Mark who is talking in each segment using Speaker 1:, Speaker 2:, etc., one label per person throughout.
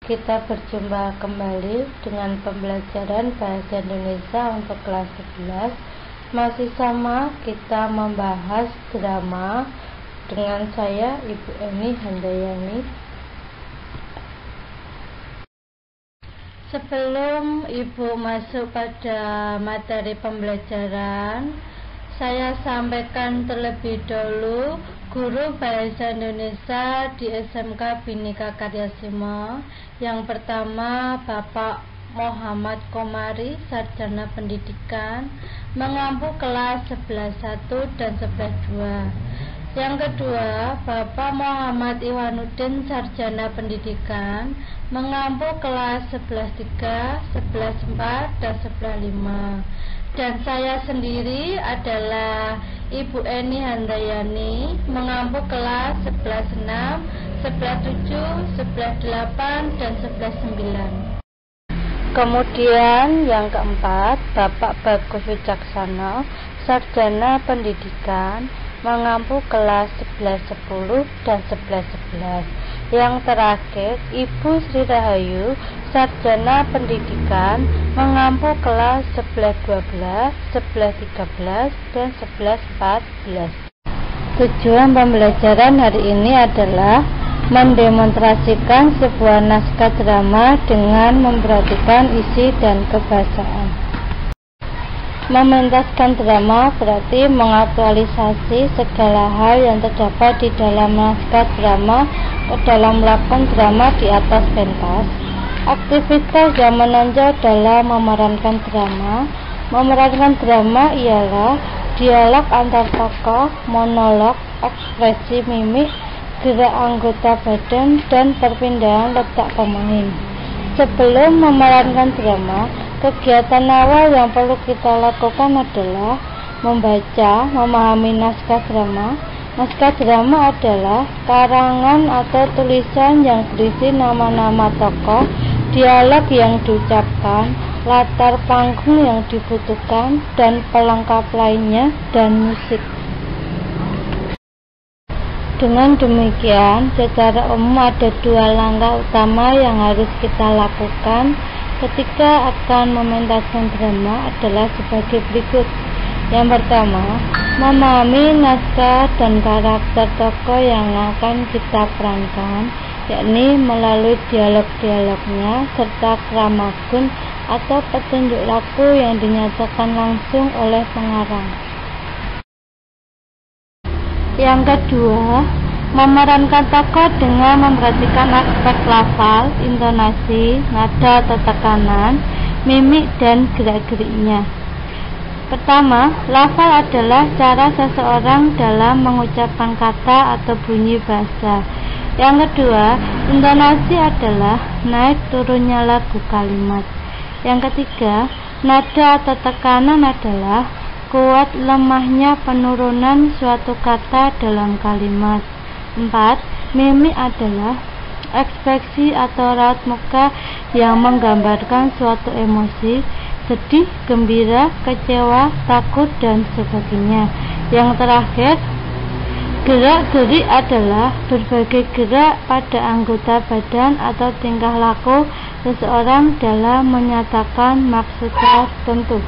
Speaker 1: Kita berjumpa kembali dengan pembelajaran Bahasa Indonesia untuk kelas 11. Masih sama, kita membahas drama dengan saya, Ibu Eni Handayani. Sebelum Ibu masuk pada materi pembelajaran, saya sampaikan terlebih dahulu guru Bahasa Indonesia di SMK Bhinneka Karyasima. Yang pertama, Bapak Muhammad Komari, Sarjana Pendidikan, mengampu kelas 11.1 dan 11.2. Yang kedua, Bapak Muhammad Iwanuddin, Sarjana Pendidikan, mengampu kelas 11.3, 11.4, dan 11.5. Dan saya sendiri adalah Ibu Eni Handayani, mengampu kelas 11.6, 11.7, 11.8, dan 11.9. Kemudian yang keempat, Bapak Bagus Wicaksana, Sarjana Pendidikan, mengampu kelas 11.10 dan 11.11. Yang terakhir, Ibu Sri Rahayu, Sarjana Pendidikan, mengampu kelas 11.12, 11.13, dan 11.14. Tujuan pembelajaran hari ini adalah mendemonstrasikan sebuah naskah drama dengan memperhatikan isi dan kebahasaan. Mementaskan drama berarti mengaktualisasi segala hal yang terdapat di dalam naskah drama dalam lakon drama di atas pentas. Aktivitas yang menonjol dalam memerankan drama. Memerankan drama ialah dialog antar tokoh, monolog, ekspresi mimik, gerak anggota badan, dan perpindahan letak pemain. Sebelum memerankan drama, kegiatan awal yang perlu kita lakukan adalah membaca, memahami naskah drama. Naskah drama adalah karangan atau tulisan yang berisi nama-nama tokoh, dialog yang diucapkan, latar panggung yang dibutuhkan, dan pelengkap lainnya, dan musik. Dengan demikian, secara umum ada dua langkah utama yang harus kita lakukan ketika akan mementaskan drama adalah sebagai berikut. Yang pertama, memahami naskah dan karakter tokoh yang akan kita perankan, yakni melalui dialog-dialognya serta kramagun atau petunjuk laku yang dinyatakan langsung oleh pengarang. Yang kedua, memerankan tokoh dengan memperhatikan aspek lafal, intonasi, nada atau tekanan, mimik, dan gerak-geriknya. Pertama, lafal adalah cara seseorang dalam mengucapkan kata atau bunyi bahasa. Yang kedua, intonasi adalah naik turunnya lagu kalimat. Yang ketiga, nada atau tekanan adalah kuat lemahnya penurunan suatu kata dalam kalimat. 4. Mimik adalah ekspresi atau raut muka yang menggambarkan suatu emosi, sedih, gembira, kecewa, takut, dan sebagainya. Yang terakhir, gerak-gerik adalah berbagai gerak pada anggota badan atau tingkah laku seseorang dalam menyatakan maksud tertentu.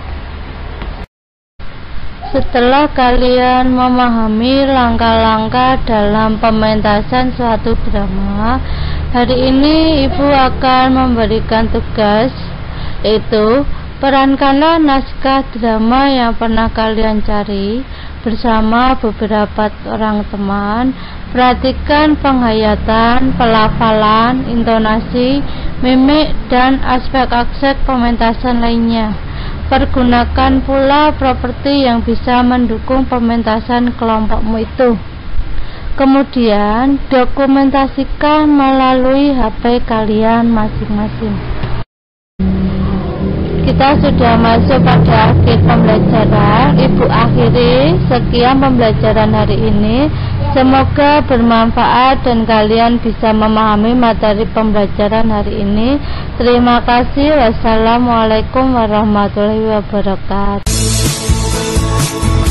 Speaker 1: Setelah kalian memahami langkah-langkah dalam pementasan suatu drama, hari ini Ibu akan memberikan tugas, yaitu perankanlah naskah drama yang pernah kalian cari bersama beberapa orang teman. Perhatikan penghayatan, pelafalan, intonasi, mimik, dan aspek-aspek pementasan lainnya. Pergunakan pula properti yang bisa mendukung pementasan kelompokmu itu. Kemudian, dokumentasikan melalui HP kalian masing-masing. Kita sudah masuk pada akhir pembelajaran. Ibu akhiri sekian pembelajaran hari ini. Semoga bermanfaat dan kalian bisa memahami materi pembelajaran hari ini. Terima kasih. Wassalamualaikum warahmatullahi wabarakatuh.